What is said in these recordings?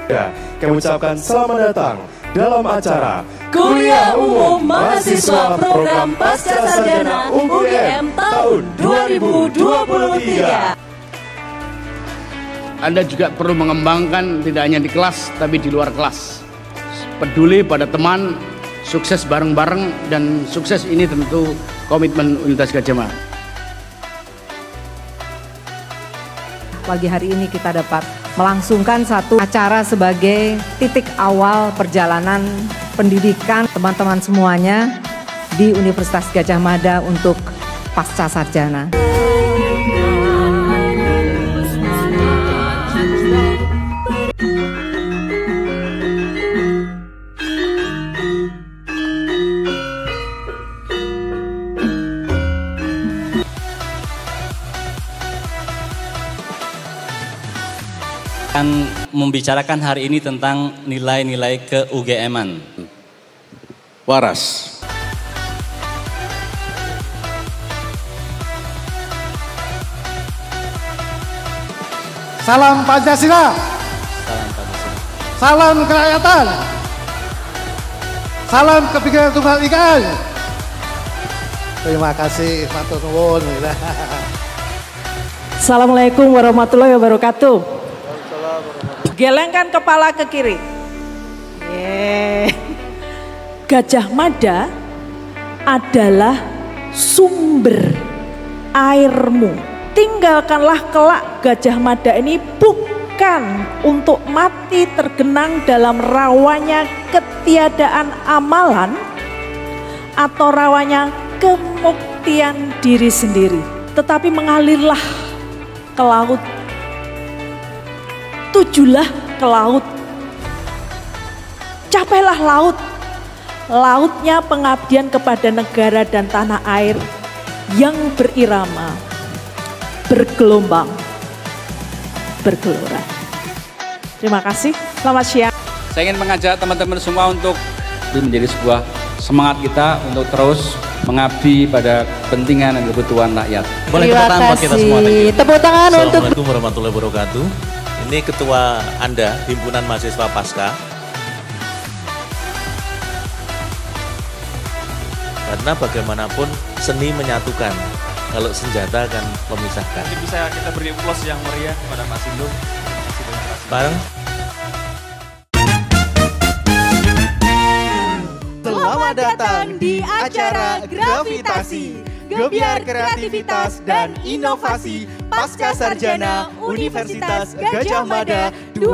Ya, kami ucapkan selamat datang dalam acara Kuliah Umum Mahasiswa Program Pasca Sarjana UGM tahun 2023. Anda juga perlu mengembangkan tidak hanya di kelas tapi di luar kelas. Peduli pada teman, sukses bareng-bareng, dan sukses ini tentu komitmen Universitas Gadjah Mada. Pagi hari ini kita dapat melangsungkan satu acara sebagai titik awal perjalanan pendidikan teman-teman semuanya di Universitas Gadjah Mada untuk pasca sarjana. Akan membicarakan hari ini tentang nilai-nilai ke-UGM-an. Waras. Salam Pancasila. Salam Pancasila. Salam kerakyatan. Salam kebinekaan Tunggal Ika. Terima kasih, matur nuwun. Assalamualaikum warahmatullahi wabarakatuh. Gelengkan kepala ke kiri. Gadjah Mada adalah sumber airmu. Tinggalkanlah kelak Gadjah Mada ini bukan untuk mati tergenang dalam rawanya ketiadaan amalan atau rawanya kemuktian diri sendiri, tetapi mengalirlah ke laut. Tujulah ke laut, capailah laut, lautnya pengabdian kepada negara dan tanah air yang berirama, bergelombang, bergelora. Terima kasih, selamat siang. Saya ingin mengajak teman-teman semua untuk menjadi sebuah semangat kita untuk terus mengabdi pada kepentingan dan kebutuhan rakyat. Boleh tepuk tangan buat kita semua. Tepuk tangan untuk Assalamualaikum warahmatullahi wabarakatuh. Ini ketua Anda, Himpunan Mahasiswa Pasca. Karena bagaimanapun seni menyatukan, kalau senjata akan memisahkan. Mungkin bisa kita beri aplaus yang meriah kepada Pak Sindu. Bareng. Selamat datang di acara Gravitasi, Gebiar Kreativitas dan Inovasi Pasca Sarjana Universitas Gadjah Mada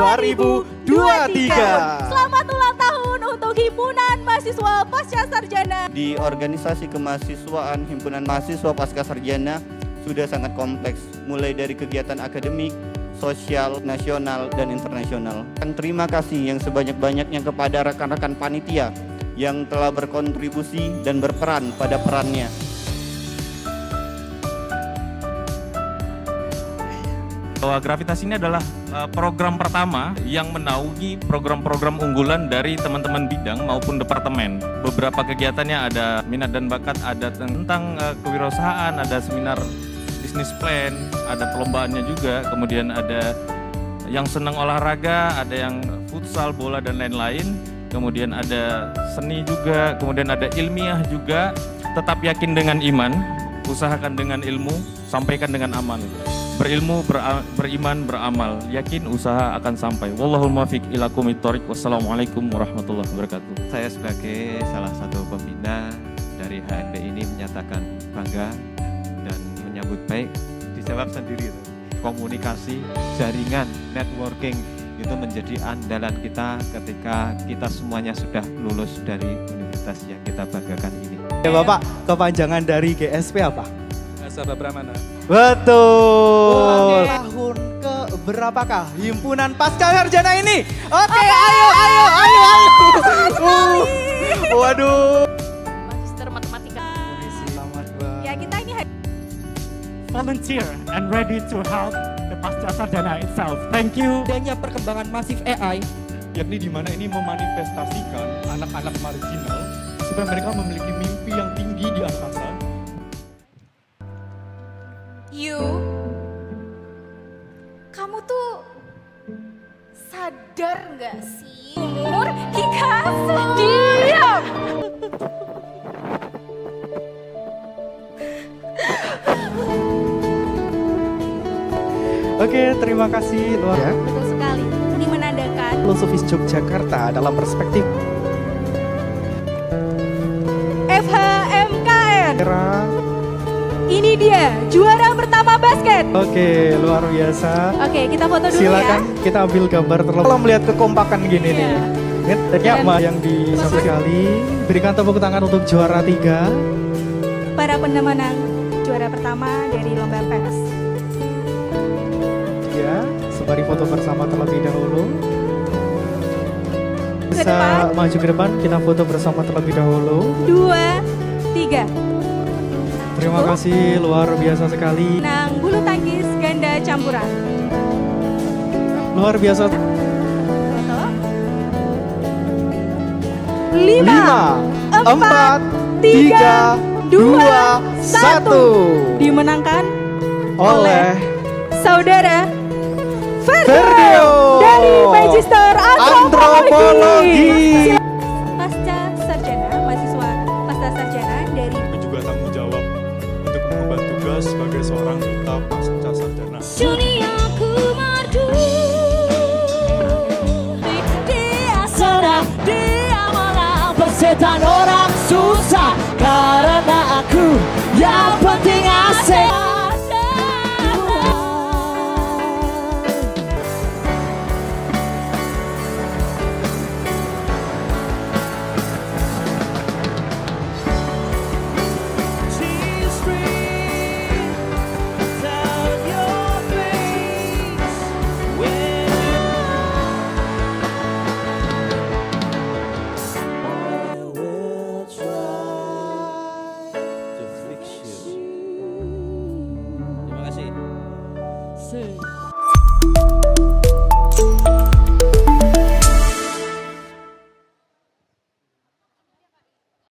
2023. Selamat ulang tahun untuk Himpunan Mahasiswa Pasca Sarjana. Di organisasi kemahasiswaan Himpunan Mahasiswa Pasca Sarjana sudah sangat kompleks, mulai dari kegiatan akademik, sosial, nasional, dan internasional. Dan terima kasih yang sebanyak-banyaknya kepada rekan-rekan panitia yang telah berkontribusi dan berperan pada perannya. Bahwa Gravitasi ini adalah program pertama yang menaungi program-program unggulan dari teman-teman bidang maupun departemen. Beberapa kegiatannya ada minat dan bakat, ada tentang kewirausahaan, ada seminar bisnis plan, ada perlombaannya juga, kemudian ada yang senang olahraga, ada yang futsal, bola, dan lain-lain. Kemudian ada seni juga, kemudian ada ilmiah juga. Tetap yakin dengan iman, usahakan dengan ilmu, sampaikan dengan amal. Berilmu, beriman, beramal, yakin usaha akan sampai. Wallahul muwaffiq ila aqwamit thoriq. Wassalamualaikum warahmatullahi wabarakatuh. Saya sebagai salah satu pembina dari HNP ini menyatakan bangga dan menyambut baik. Dijawab sendiri, komunikasi, jaringan, networking itu menjadi andalan kita ketika kita semuanya sudah lulus dari universitas yang kita banggakan ini. Ya Bapak, kepanjangan dari GSP apa? Sabda Brahmana. Betul. Tahun ke berapakah Himpunan Pasca Sarjana ini? Oke, ayo. Waduh. Magister Matematika. Selamat banget. Ya, kita ini Volunteer and ready to help the Pasca Sarjana itself. Thank you. Adanya perkembangan masif AI, Yakni di mana ini memanifestasikan anak-anak marginal supaya mereka memiliki mimpi yang tinggi di angkasa. kamu tuh sadar nggak Oke, terima kasih luar ya. Betul sekali. Ini menandakan Filosofi Yogyakarta dalam perspektif FHMKN. Ini dia juara pertama basket. Oke, luar biasa. Oke, kita foto dulu. Silakan ya. kita ambil gambar terlebih. Kalau melihat kekompakan gini nih. Ternyata yang di satu kali. Berikan tepuk tangan untuk juara 3. Para pemenang juara pertama dari lomba PES. Ya, sembari foto bersama terlebih dahulu. Bisa maju ke depan, kita foto bersama terlebih dahulu. 2, 3. Terima kasih, luar biasa sekali. Menang bulu tangkis ganda campuran. Luar biasa. 5, 4, 3, 2, 1. Dimenangkan oleh saudara Ferdio dari Magister Antropologi. Pasca sarjana, mahasiswa pasca sarjana dari juga tanggung jawab untuk mengemban tugas sebagai seorang duta pasca sarjana. Duniaku merdu, dia senang, dia malah bersetan orang susah karena aku yang penting asik. Terima kasih.